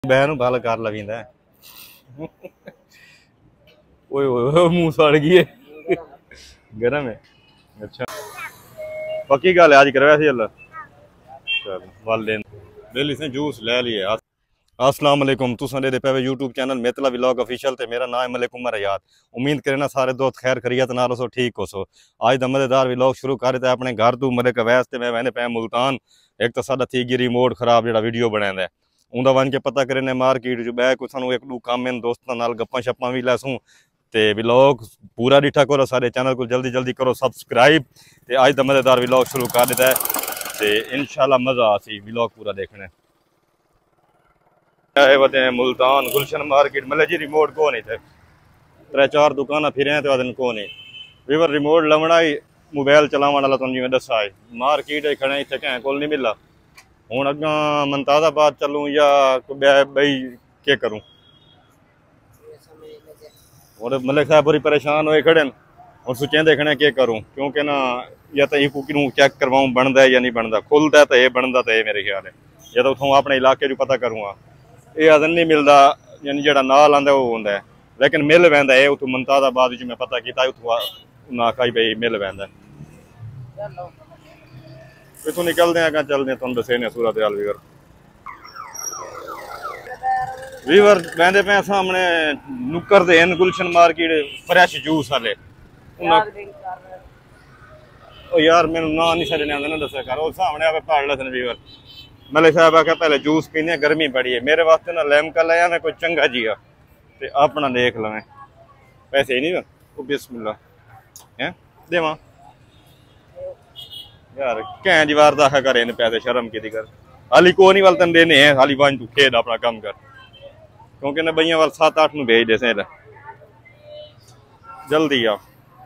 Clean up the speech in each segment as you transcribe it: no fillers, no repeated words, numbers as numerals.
बहन भल कर लवींदा ओए ओए मुंह सड़ गई है गरम है। अच्छा पक्की गल है आज करवाया सी अल्लाह चल वल देन बिल इसने जूस ले लिए। अस्सलाम वालेकुम तुसां दे पे YouTube channel Metla vlog official ते मेरा नाम है मलिक उमर हयात। उम्मीद करना सारे दोस्त खैर खरीयत नाल हो ठीक हो सो। आज दा मजेदार व्लॉग शुरू कर दिता अपने घर तू मलिक अवैस ते मैं वहने पे मुल्तान। एक तो साडा थी गई रिमोट खराब जेड़ा वीडियो बनांदा उंदा वन के पता करने मार्केट जो बै कुछ सानू एक दू काम इन दोस्तां नाल गप्पां शप्पां भी लैसूं ते व्लॉग पूरा डिठा करो सारे चैनल को जल्दी जल्दी करो सब्सक्राइब ते आज दा मजेदार व्लॉग शुरू कर दिता है ते इंशाल्लाह मजा आसी व्लॉग पूरा देखने। मुल्तान गुलशन मार्केट मतलब जी रिमोट को नहीं थे त्रै चार दुकान फिर तो दिन को नहीं वीवर रिमोट लवना ही मोबाइल चलावन वाला तुम जिवें दसा है मार्केट खड़े इतने कैं कोल नहीं मिला हूँ अगा मुमताजाबाद चलूँ या बई के करूँ और मलिक साहब पूरी परेशान होए खड़े और सोचें देखने के करूँ क्योंकि ना या तो कुकिंग चेक करवाऊँ बनता है या नहीं बनता खुलता तो ये बनता तो ये मेरे ख्याल है या तो उतों अपने इलाके जो पता करूँगा ये अदन नहीं मिलता यानी जो नाल आंदा वो होंगे लेकिन मिल पैंदा है उतों मुमताजाबाद मैं पता किया उतों उन्हें आखा बई मिल पैंदा इतों निकलते हैं अगर चलते तुम दसे ने सूरत हाल वीवर वहदे पे सामने नुक्कर दे गुलशन मार्केट फ्रैश जूस वाले यार मैंने ना नहीं सजने आंदा ना दसा कर सामने आप पहाड़ लसन वीवर मलिक साहब आख्या पहले जूस पीने गर्मी बड़ी है मेरे वास्ते ना लैमका लाया मैं कोई चंगा जिया ते अपना देख लवें पैसे ही नहीं ना वो बिस्मिल्लाह हैं देवा यार कैं दीवार दाखा करे इन पैसे शर्म की कर हाली को नहीं वाल तन देने हैं हाली वन तू खेद अपना काम कर क्योंकि ना भैया वाल 7-8 में भेज दे जल्दी आ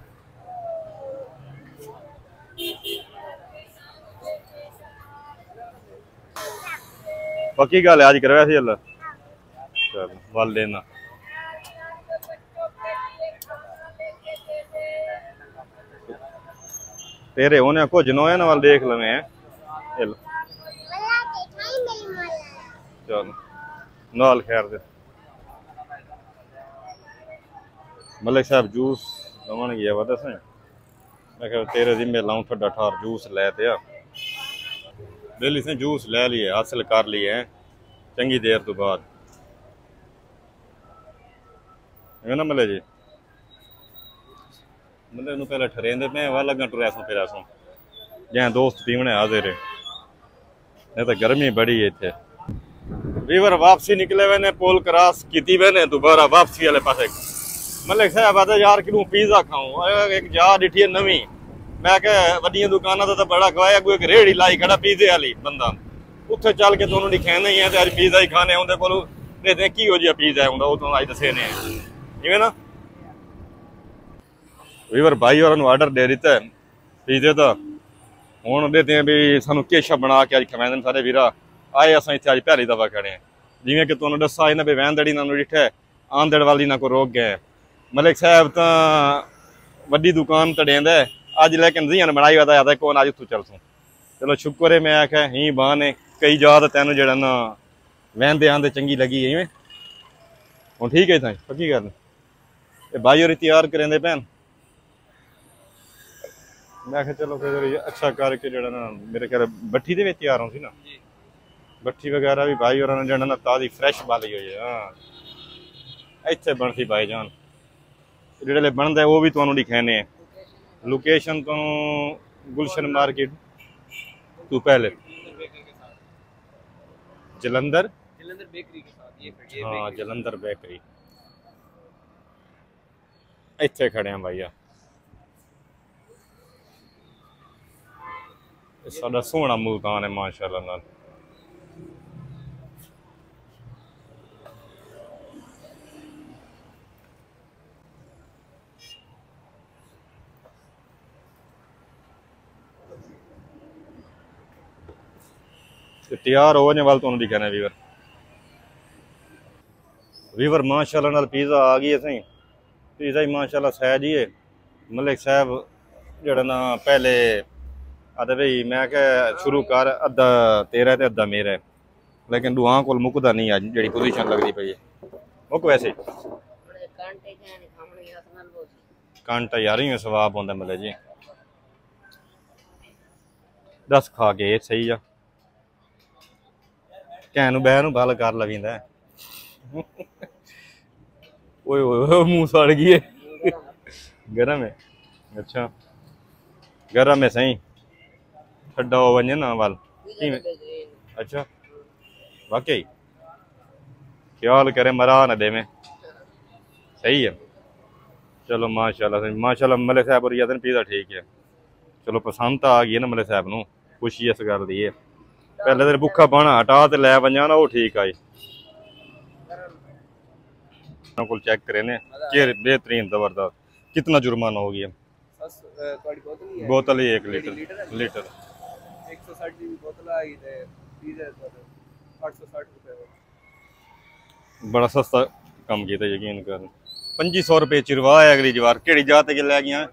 पक्की गल है आज करवाया सी अल्लाह चल वल लेना तेरे होने कुछ नो है ना वाल देख लवे हैं चल नाल खैर दे मलिक साहब जूस लवन गया वा दस मैं कह तेरे जिम्मे लाऊं ठड्डा ठार जूस लै दिया बिल इसने जूस ले लिए हासिल कर लिए हैं चंगी देर तो बाद है ना मले जी मतलब पहले ठरेंदे पे वह लगा टुरैसों फिरैसों जै दोस्त पीवने हाजिर नहीं तो गर्मी बड़ी है इतने वीवर वापसी निकले वे ने पोल क्रॉस की वे ने दोबारा वापसी वाले पासे मलिक साहब आता यार कि पिज़्ज़ा खाऊं एक जा डिठी है नवी मैं क्या वड्डियां दुकाना तो बड़ा खवाया कोई एक रेहड़ी लाई खड़ा पिज़्ज़े वाली बंदा उत्थे चल के दोनों खाना ही है तो अज पिज़्ज़ा ही खाने उनके को देखते की हो जिहा पिज़्ज़ा है वो तो अज दसे ने इवें ना वीवर भाई और आर्डर दे दिता है पिज़्ज़े का हूँ देते हैं भी सानू केशा बना के अज खवाते सारे वीरा आए अस इतने अज पहली दफा खड़े हैं जिमें कि तुहानू दसा इन्हें भी वहनदड़ी ना डिठा है आंदड़ वाली ना को रोक गए मलिक साहब तो वड्डी दुकान तड़ेंदा है अज लेकिन जियां बनाई वादा आता कौन अज उतों चलसूँ चलो शुक्र है मैं आख्या ही बाह ने कई जा तो तेन जरा ना वहनते आंदे चंगी लगी है इवें हूँ ठीक है ताई पक्की गल भाई और तैयार करेंदे भैन मैं आख्या चलो फिर अच्छा करके जरा ना मेरे ख्याल भट्ठी दे तैयार हों सी ना भट्ठी वगैरह भी भाई और जरा ना ताज़ी फ्रैश बाली हुई है हाँ इतने बनती भाई जान जो बनता है वो भी तुहानू दिखाने हैं लोकेशन तो गुलशन मार्केट तू पहले जलंधर बेकरी के साथ हाँ जलंधर बेकरी इतने खड़े हैं भैया साडा सोहना मुल्तान है माशाअल्लाह नाल तैयार हो वाल तुहानू दिखाना वीवर वीवर माशाअल्लाह नाल पिज़्ज़ा आ गई है सही पिज़्ज़ा ही माशाअल्लाह सैज ही है मलिक साहब जरा ना पहले आते भाई मैं क्या शुरू कर अद्धा तेरा ते अद्धा मेरा लेकिन दुआ को मुकदा नहीं अज जी पोजीशन लगती पई है मुक वैसे घंटा यार ही सवाब आंदा मतलब जी दस खा के सही आ कैन बह बल कर लवींदा ओए ओए मुंह सड़ गई है गरम है अच्छा गरम है सही ठंडा हो वने ना वाल अच्छा वाकई ख्याल करे मरा न दे में सही है चलो माशाल्लाह मलिक साहब और यदन पीदा ठीक है चलो पसंद तो आ गई ना मलिक साहब न खुशी इस गल दी है पहले दिन भुखा पाना हटा तो लै वजा ना वो ठीक आई को चेक करे ने बेहतरीन जबरदस्त कितना जुर्माना हो गया बोतल ही 1 लीटर 160 बोतल आई थे 860 रुपए बड़ा सस्ता कम किया यकीन कर 2500 रुपये चिरवा है अगली जवार केड़ी जात के लै गया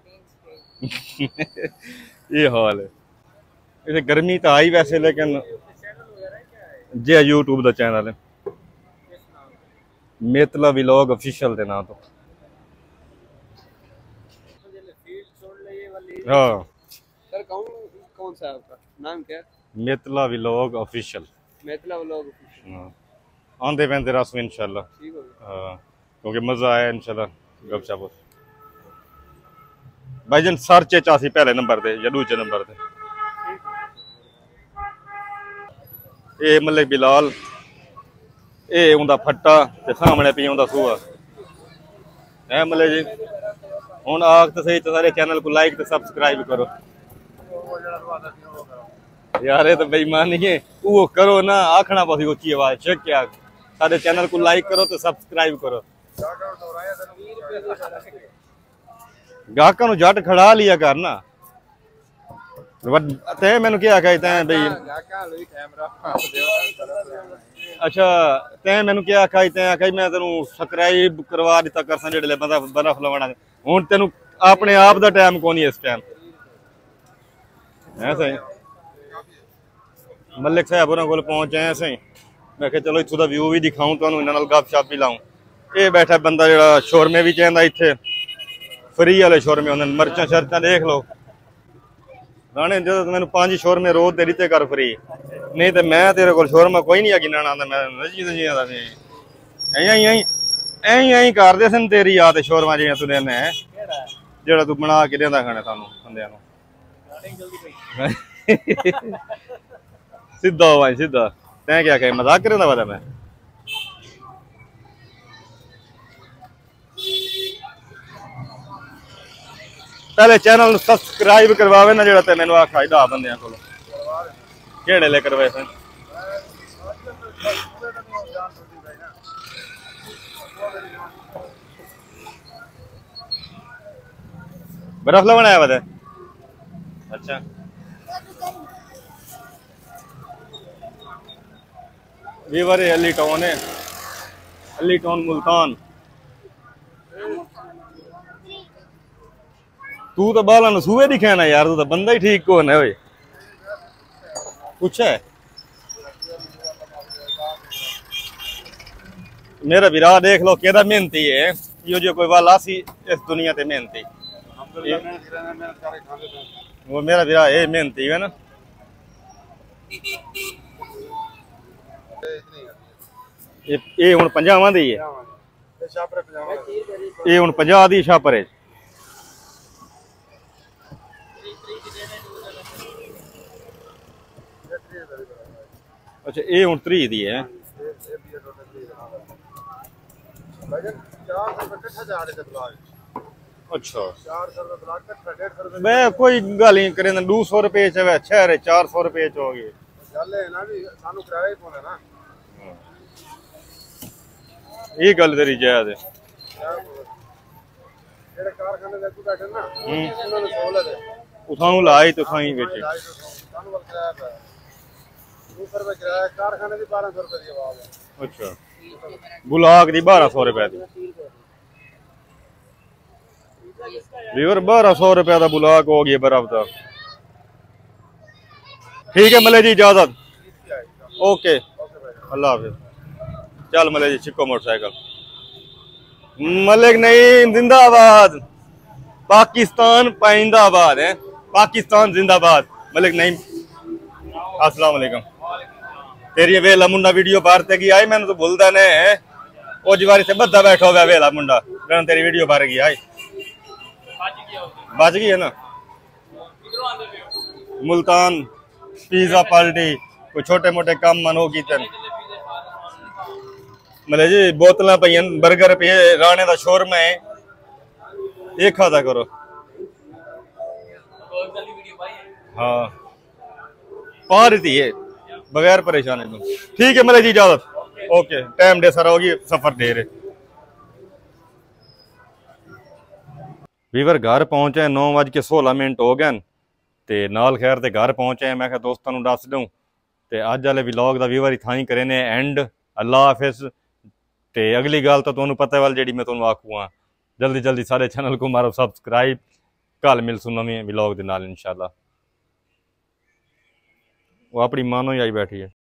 ये हाल है इसे गर्मी तो आई वैसे लेकिन जे यूट्यूब का चैनल है मितला व्लॉग ऑफिशियल के नाम तो हाँ सर कौन सा है आपका नाम क्या Mitla vlog official Mitla vlog official हाँ आंदे पेंदे रस इंशाल्लाह ठीक हो हाँ क्योंकि मजा आया इंशाल्लाह गपशप भाईजान सर्च चासी पहले नंबर ते या दूजे नंबर ते ये मलिक बिलाल ये उनका फट्टा ते सामने पी उनका सूआ है मलिक जी हुण आख तो सही तो सारे चैनल को लाइक तो सब्सक्राइब करो यार ये तो बेईमानी है वो करो ना आखना पसी उच्ची आवाज चेक क्या सारे चैनल को लाइक करो तो सब्सक्राइब करो गाहकां नूं जट खड़ा लिया कर ना तैं मैनू क्या आखिया तैं बई अच्छा तैं मैनू क्या आखिया तैं आखिया मैं तेनू सब्सक्राइब करवा दिता करसा जेड़े बंदा बर्फ लवाना हुण तेनू अपने आप दा टाइम कोनी इस टाइम है सही मलिक साहब होरां कोल पहुंच आए सही मैं कहा चलो इत्थों दा व्यू भी दिखाऊं तुहानू इन्हां नाल गपशप भी लाऊं ये बैठा बंदा जेड़ा शोरमे भी चाहता इत्थे फ्री वाले शोरमे होंदे मर्चां शर्चां देख लो राणे जो मैंने 5 शोरमे रोज दे दिते कर फ्री नहीं तो मैं तेरे को शोरमा कोई नहीं गिनना आंदा मैं ऐ करदे सन तेरी याद शोरमा जियां तू देना है जेड़ा तू बना के देंदा खाने सानू बंदियां नू सीधा हो भाई सीधा तैं क्या कहे मजाक करेंदा वादा मैं पहले चैनल सब्सक्राइब करवावे ना जेड़ा ते मैनू आखा 10 बंदियां कोल केड़े ले करवाए सन बर्फ ला बनाया वह अच्छा वीवर अली टाउन है अली टाउन मुल्तान तू तो बाला नसूए दिखे ना यार तू तो बंदा ही ठीक कौन है भाई कुछ है मेरा विरा देख लो केदा मेहनती है यो जो कोई वाला सी इस दुनिया ते मेहनती वो मेरा विरा है मेहनती है ना ये हुण 50 दी है ये हुण 50 दी छापर है अच्छा ये हुण 30 दी है अच्छा मैं कोई गल नहीं करे 200 रुपये च शहर 400 रुपये च हो गए ये गल तेरी जायज है उठाऊ लाई तो थाई बेचे अच्छा बुलाक दी 1200 रुपए दी लीवर 1200 रुपए का बुलाक हो गया बर्फ का ठीक है मिले जी इजाजत ओके अल्लाह हाफिज। चल मलिक जी छिको मोटरसाइकिल। मलिक नहीं जिंदाबाद, पाकिस्तान पाइंदाबाद है, पाकिस्तान जिंदाबाद। मलिक नहीं अस्सलाम वालेकुम। तेरी वेला मुंडा वीडियो बाहर ते की आई, मैंने तो भूलदा ने ओ जीवारी से बद्दा बैठा हुआ वेला मुंडा मैंने तेरी वीडियो बाहर की आई, बच गई है ना। मुल्तान पिज्जा पार्टी कोई छोटे मोटे काम मन हो कीते मतलब जी बोतल पे बर्गर पे राणे का शोरमा है, ये खाता करो। हाँ पा रही है बगैर परेशानी तो। ठीक है मतलब जी इजाजत, ओके टाइम दे सर होगी सफर दे रहे। वीवर घर पहुंचे 9:16 हो गए ते नाल खैर ते घर पहुंचे। मैं दोस्तों दस दूं ते अज वाले व्लॉग का वीवर इतना ही करे ने एंड। अल्लाह हाफिज। ते अगली गल तो तुहानू पता वाल जी मैं तुहानू आखू हाँ, जल्दी जल्दी सारे चैनल को मारो सबसक्राइब। कल मिलसू नवे व्लॉग के नाल इंशाल्लाह। वो अपनी मानो ही आई बैठी है।